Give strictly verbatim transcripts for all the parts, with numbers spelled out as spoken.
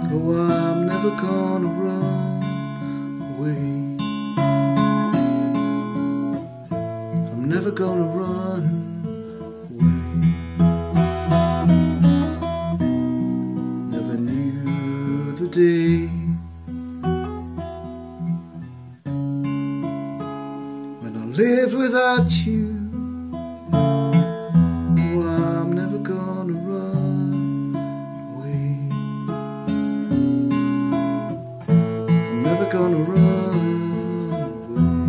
Oh, I'm never gonna run away. I'm never gonna run away. Never knew the day when I lived without you. Oh, I'm never gonna run away. I'm never gonna run away.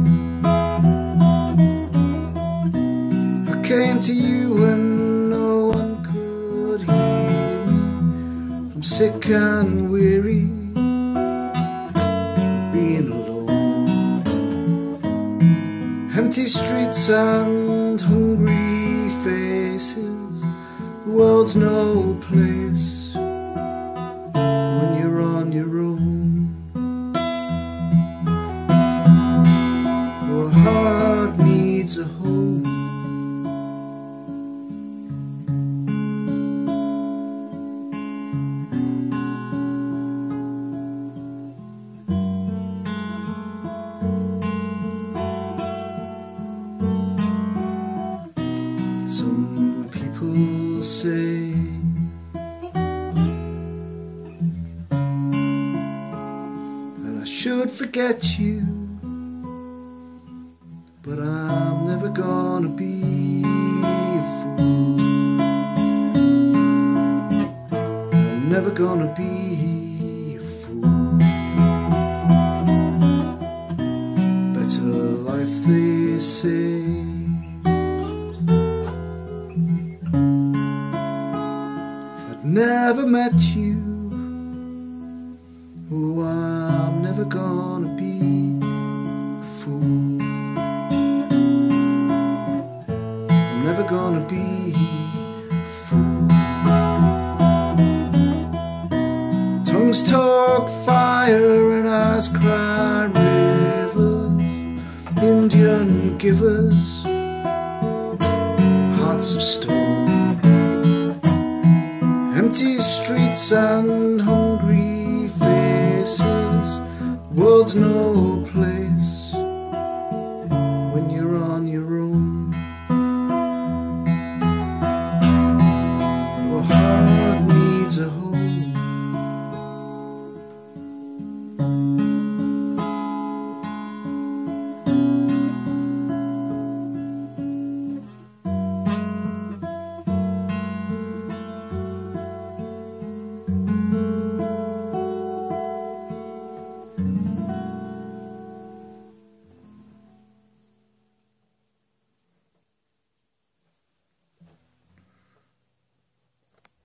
I came to you when no one could hear me. I'm sick and weary being alone. Empty streets and hungry faces. The world's no place when you're on your own. Oh, a heart needs a home. Some people say that I should forget you, but I'm never gonna be a fool. I'm never gonna be a fool. Better life, they say. Never met you. Oh, I'm never gonna be a fool. I'm never gonna be a fool. Tongues talk fire and eyes cry rivers. Indian givers, hearts of stone. Empty streets and hungry faces. World's no place